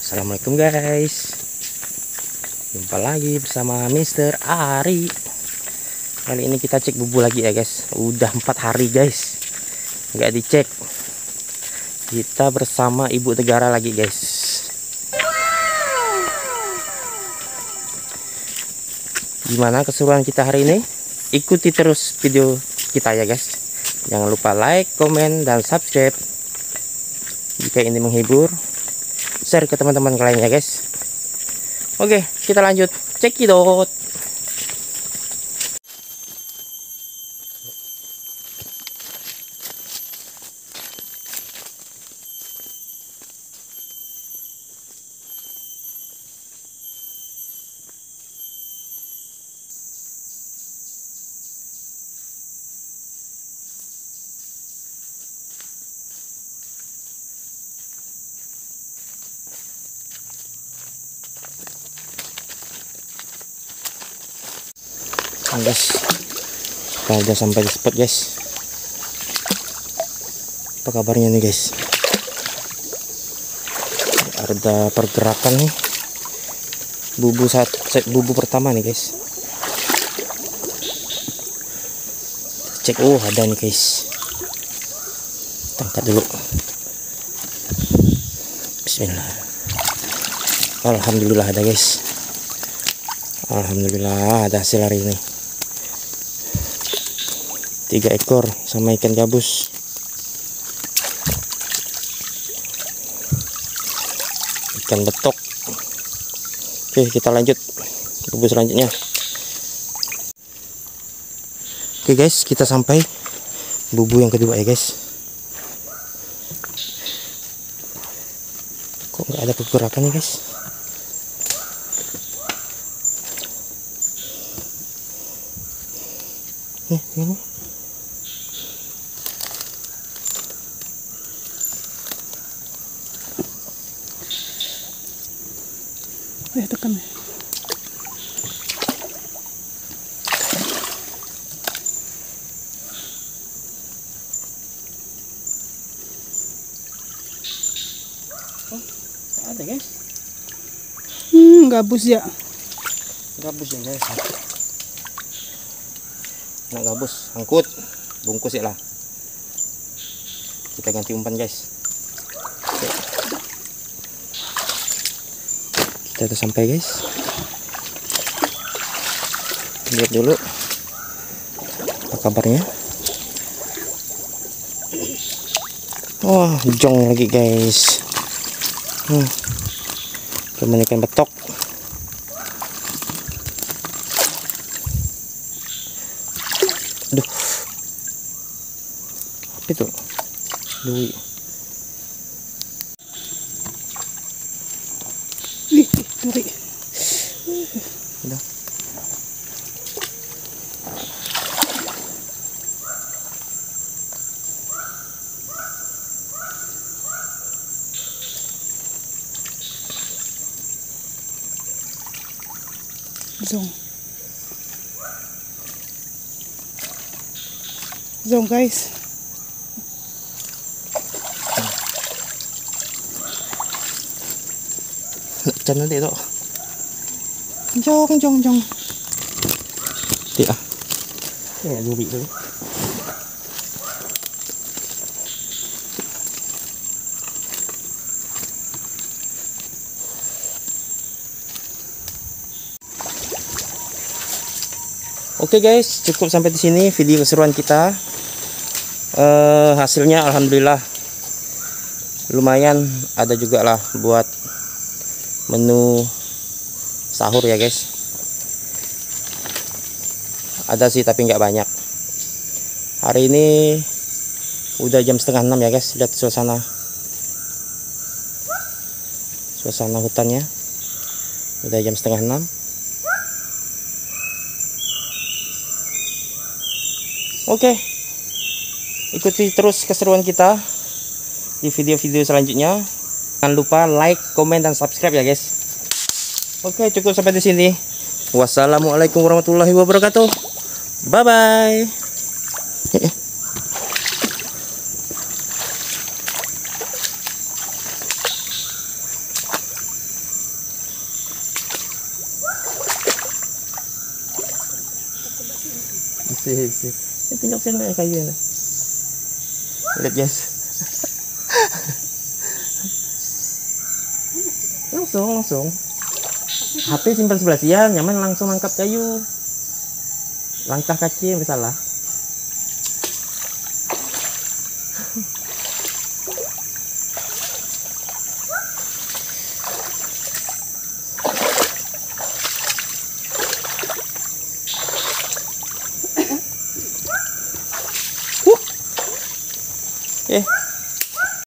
Assalamualaikum guys, jumpa lagi bersama Mr. Ari. Kali ini kita cek bubu lagi ya guys. Udah 4 hari guys nggak dicek. Kita bersama Ibu Negara lagi guys. Gimana keseruan kita hari ini? Ikuti terus video kita ya guys. Jangan lupa like, komen, dan subscribe jika ini menghibur. Share ke teman-teman lain ya guys. Oke, kita lanjut cekidot. Guys, kita udah sampai di spot guys. Apa kabarnya nih guys? Ada pergerakan nih. Bubu pertama nih guys. Cek, oh ada nih guys. Tangkap dulu. Bismillah. Alhamdulillah ada guys. Alhamdulillah ada hasil hari ini. 3 ekor sama ikan gabus. Ikan betok. Oke, kita lanjut bubu selanjutnya. Oke guys, kita sampai bubu yang kedua ya guys. Kok nggak ada pergerakan nih guys? Ini tekan. Oh, ada guys. Gabus ya. Gabus ya guys. Nah gabus, angkut, bungkus ya lah. Kita ganti umpan guys. Oke. Kita udah sampai guys. Lihat dulu apa kabarnya. Wah, jong lagi guys. Teman ikan betok. Aduh, apa itu? Dui. Duri. Udah. Zong guys. Chân nó đi đó. Jong. Đi à? Cái này vô bị đấy. Oke guys, cukup sampai di sini video keseruan kita. Hasilnya alhamdulillah lumayan, ada juga lah buat menu sahur ya guys. Ada sih tapi nggak banyak. Hari ini udah jam setengah 6 ya guys. Lihat suasana hutannya. Udah jam setengah 6. Oke, ikuti terus keseruan kita di video-video selanjutnya. Jangan lupa like, komen, dan subscribe ya guys. Oke, cukup sampai di sini. Wassalamualaikum warahmatullahi wabarakatuh. Bye bye. sih. Ini tunjuk sini kayu ini. Lihat guys. langsung. HP simpan sebelah siang, nyaman langsung angkat kayu. Langkah kaki yang salah.